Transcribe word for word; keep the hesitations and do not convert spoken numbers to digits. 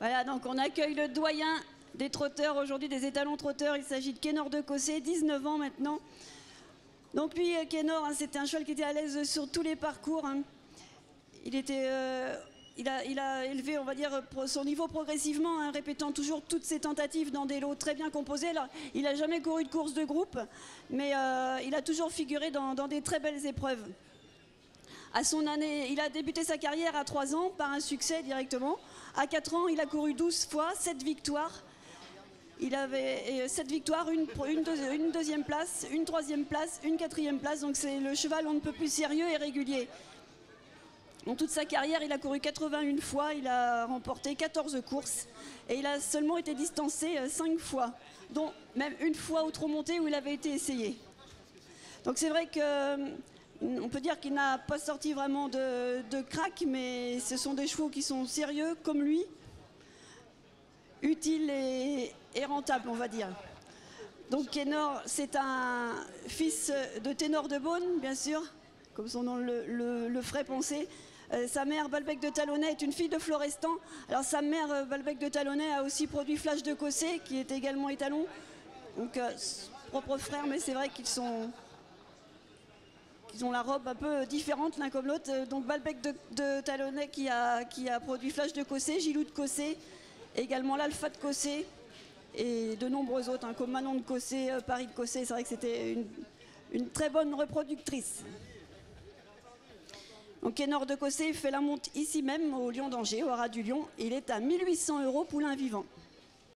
Voilà, donc on accueille le doyen des trotteurs aujourd'hui, des étalons trotteurs. Il s'agit de Kenor de Cossé, dix-neuf ans maintenant. Donc lui, Kenor, hein, c'était un cheval qui était à l'aise sur tous les parcours. Hein. Il était... Euh, Il a, il a élevé, on va dire, son niveau progressivement, hein, répétant toujours toutes ses tentatives dans des lots très bien composés. Alors, il n'a jamais couru de course de groupe, mais euh, il a toujours figuré dans, dans des très belles épreuves. À son année, il a débuté sa carrière à trois ans par un succès directement. À quatre ans, il a couru douze fois, sept victoires. Il avait sept victoires, une, une, deux, une deuxième place, une troisième place, une quatrième place. Donc c'est le cheval on ne peut plus sérieux et régulier. Dans toute sa carrière, il a couru quatre-vingt-une fois, il a remporté quatorze courses et il a seulement été distancé cinq fois, dont même une fois au trot monté où il avait été essayé. Donc c'est vrai qu'on peut dire qu'il n'a pas sorti vraiment de, de crack, mais ce sont des chevaux qui sont sérieux comme lui, utiles et, et rentables, on va dire. Donc Kenor, c'est un fils de Ténor de Beaune, bien sûr, comme son nom le, le, le ferait penser. Euh, sa mère, Balbec de Talonnais, est une fille de Florestan. Alors sa mère, euh, Balbec de Talonnais, a aussi produit Flash de Cossé, qui est également étalon. Donc, euh, propre frère, mais c'est vrai qu'ils sont... qu'ils ont la robe un peu différente l'un comme l'autre. Euh, donc Balbec de, de Talonnais qui a, qui a produit Flash de Cossé, Gilou de Cossé, également l'Alpha de Cossé, et de nombreux autres, hein, comme Manon de Cossé, euh, Paris de Cossé. C'est vrai que c'était une, une très bonne reproductrice. Donc Kenor de Cossé fait la monte ici même au Lion d'Angers, au Haras du Lion. Il est à mille huit cents euros poulain vivant.